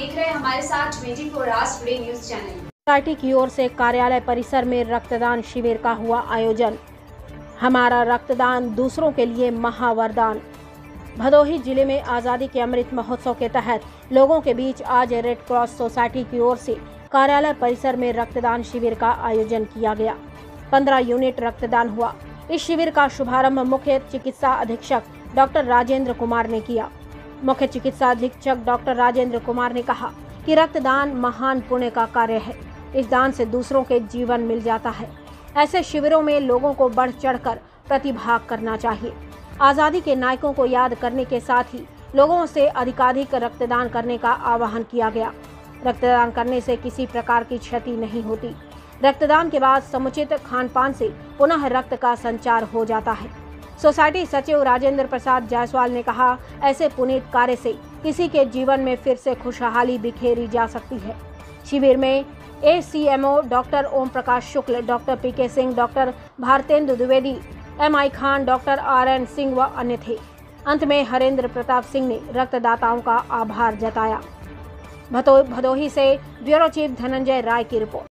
देख रहे हैं हमारे साथ 24 टुडे न्यूज चैनल। सोसाइटी की ओर से कार्यालय परिसर में रक्तदान शिविर का हुआ आयोजन। हमारा रक्तदान दूसरों के लिए महावरदान। भदोही जिले में आज़ादी के अमृत महोत्सव के तहत लोगों के बीच आज रेड क्रॉस सोसाइटी की ओर से कार्यालय परिसर में रक्तदान शिविर का आयोजन किया गया। 15 यूनिट रक्तदान हुआ। इस शिविर का शुभारंभ मुख्य चिकित्सा अधीक्षक डॉक्टर राजेंद्र कुमार ने किया। मुख्य चिकित्सा अधीक्षक डॉक्टर राजेंद्र कुमार ने कहा कि रक्तदान महान पुण्य का कार्य है। इस दान से दूसरों के जीवन मिल जाता है। ऐसे शिविरों में लोगों को बढ़ चढ़कर प्रतिभाग करना चाहिए। आज़ादी के नायकों को याद करने के साथ ही लोगों से अधिकाधिक रक्तदान करने का आह्वान किया गया। रक्तदान करने से किसी प्रकार की क्षति नहीं होती। रक्तदान के बाद समुचित खान-पान से पुनः रक्त का संचार हो जाता है। सोसाइटी सचिव राजेंद्र प्रसाद जायसवाल ने कहा, ऐसे पुनीत कार्य से किसी के जीवन में फिर से खुशहाली बिखेरी जा सकती है। शिविर में ACMO doctor Om Prakash Shukla, doctor PK Singh, doctor Bharatendu Dwivedi, MI Khan, doctor RN Singh व अन्य थे। अंत में हरेंद्र प्रताप सिंह ने रक्तदाताओं का आभार जताया। भदोही से ब्यूरो चीफ धनंजय राय की रिपोर्ट।